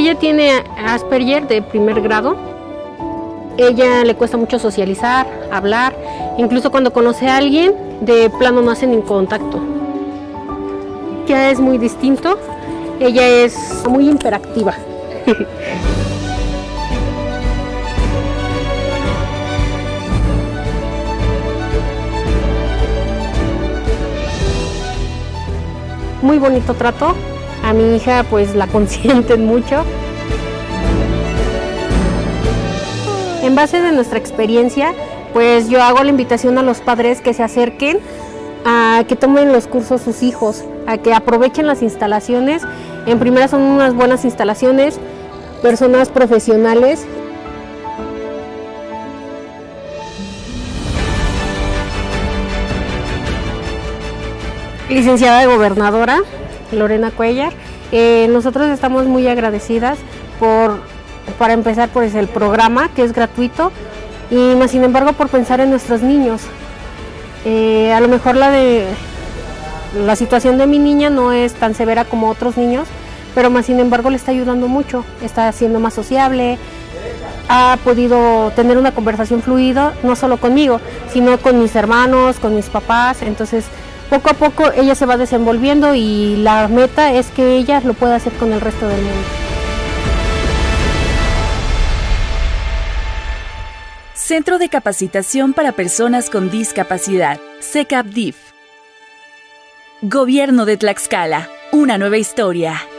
ella tiene Asperger de primer grado. Ella le cuesta mucho socializar, hablar, incluso cuando conoce a alguien, de plano no hacen en contacto. Ya es muy distinto, ella es muy hiperactiva. Muy bonito trato, a mi hija pues la consienten mucho. En base de nuestra experiencia, pues yo hago la invitación a los padres que se acerquen a que tomen los cursos sus hijos, a que aprovechen las instalaciones. En primera son unas buenas instalaciones, personas profesionales. Licenciada de gobernadora, Lorena Cuellar, nosotros estamos muy agradecidas para empezar pues el programa, que es gratuito, y más sin embargo por pensar en nuestros niños. A lo mejor la situación de mi niña no es tan severa como otros niños, pero más sin embargo le está ayudando mucho, está siendo más sociable, ha podido tener una conversación fluida, no solo conmigo, sino con mis hermanos, con mis papás. Entonces poco a poco ella se va desenvolviendo y la meta es que ella lo pueda hacer con el resto del mundo. Centro de Capacitación para Personas con Discapacidad, CECAPDIF. Gobierno de Tlaxcala, una nueva historia.